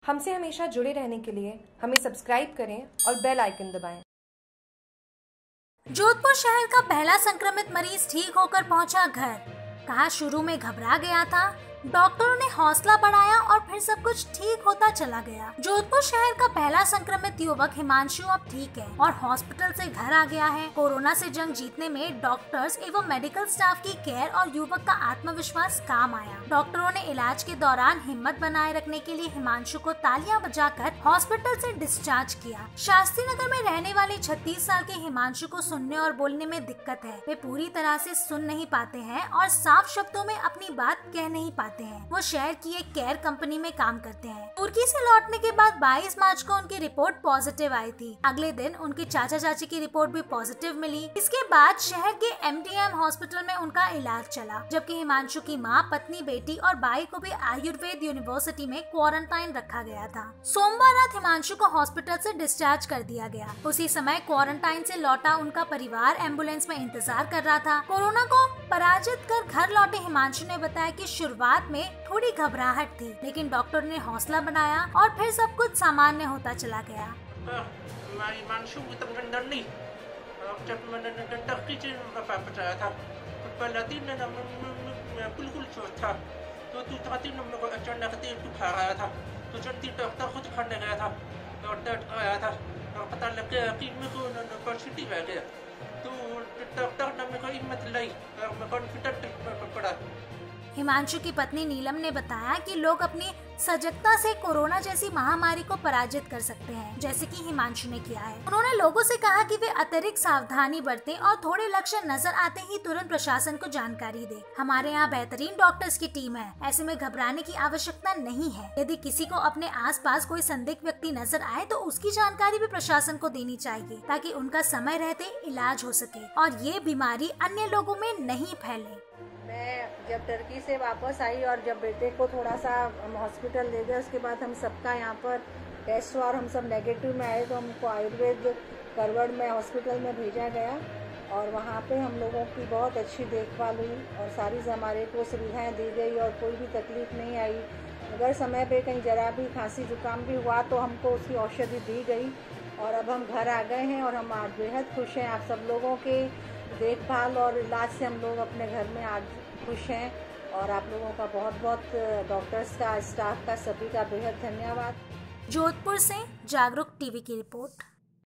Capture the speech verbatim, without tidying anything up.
हमसे हमेशा जुड़े रहने के लिए हमें सब्सक्राइब करें और बेल आइकन दबाएं। जोधपुर शहर का पहला संक्रमित मरीज ठीक होकर पहुंचा घर। कहा शुरू में घबरा गया था, डॉक्टरों ने हौसला बढ़ाया और फिर सब कुछ ठीक होता चला गया। जोधपुर शहर का पहला संक्रमित युवक हिमांशु अब ठीक है और हॉस्पिटल से घर आ गया है। कोरोना से जंग जीतने में डॉक्टर्स एवं मेडिकल स्टाफ की केयर और युवक का आत्मविश्वास काम आया। डॉक्टरों ने इलाज के दौरान हिम्मत बनाए रखने के लिए हिमांशु को तालियां बजाकर हॉस्पिटल से डिस्चार्ज किया। शास्त्री नगर में रहने वाले छत्तीस साल के हिमांशु को सुनने और बोलने में दिक्कत है। वे पूरी तरह से सुन नहीं पाते हैं और साफ शब्दों में अपनी बात कह नहीं पाते हैं। वो शहर की एक केयर कंपनी में काम करते हैं। तुर्की से लौटने के बाद बाईस मार्च को उनकी रिपोर्ट पॉजिटिव आई थी। अगले दिन उनके चाचा चाची की रिपोर्ट भी पॉजिटिव मिली। इसके बाद शहर के एम डी एम हॉस्पिटल में उनका इलाज चला, जबकि हिमांशु की मां, पत्नी, बेटी और भाई को भी आयुर्वेद यूनिवर्सिटी में क्वारंटाइन रखा गया था। सोमवार रात हिमांशु को हॉस्पिटल से डिस्चार्ज कर दिया गया। उसी समय क्वारंटाइन से लौटा उनका परिवार एम्बुलेंस में इंतजार कर रहा था। कोरोना को पराजित कर घर लौटे हिमांशु ने बताया कि शुरुआत में थोड़ी घबराहट थी, लेकिन डॉक्टर ने हौसला बनाया और फिर सब कुछ सामान्य होता चला गया। हिमांशु नहीं, जब मैंने बताया था तो पहला दिन बिल्कुल चोट था, तो दूसरा दिन अचानक बुखार आया था, तो जल्दी डॉक्टर खुद खाने गया था। डॉक्टर आया था और पता लग गया कि मेरे को पॉजिटिव आ गया, तो डॉक्टर ने मेरे को हिम्मत लाई और मैं कॉन्फिडेंट पड़ा। हिमांशु की पत्नी नीलम ने बताया कि लोग अपनी सजगता से कोरोना जैसी महामारी को पराजित कर सकते हैं, जैसे कि हिमांशु ने किया है। उन्होंने लोगों से कहा कि वे अतिरिक्त सावधानी बरतें और थोड़े लक्षण नजर आते ही तुरंत प्रशासन को जानकारी दें। हमारे यहाँ बेहतरीन डॉक्टर्स की टीम है, ऐसे में घबराने की आवश्यकता नहीं है। यदि किसी को अपने आसपास कोई संदिग्ध व्यक्ति नजर आए तो उसकी जानकारी भी प्रशासन को देनी चाहिए, ताकि उनका समय रहते इलाज हो सके और ये बीमारी अन्य लोगों में नहीं फैले। मैं जब टर्की से वापस आई और जब बेटे को थोड़ा सा हॉस्पिटल ले गए, उसके बाद हम सबका यहाँ पर टेस्ट हुआ और हम सब नेगेटिव में आए, तो हमको आयुर्वेद करवड़ में हॉस्पिटल में भेजा गया और वहाँ पे हम लोगों की बहुत अच्छी देखभाल हुई और सारी हमारे को सुविधाएं दी गई और कोई भी तकलीफ नहीं आई। अगर समय पे कहीं जरा भी खांसी जुकाम भी हुआ तो हमको उसकी औषधि दी गई और अब हम घर आ गए हैं और हम आज बेहद खुश हैं। आप सब लोगों के देखभाल और इलाज से हम लोग अपने घर में आज खुश हैं और आप लोगों का बहुत बहुत डॉक्टर्स का, स्टाफ का, सभी का बेहद धन्यवाद। जोधपुर से जागरूक टीवी की रिपोर्ट।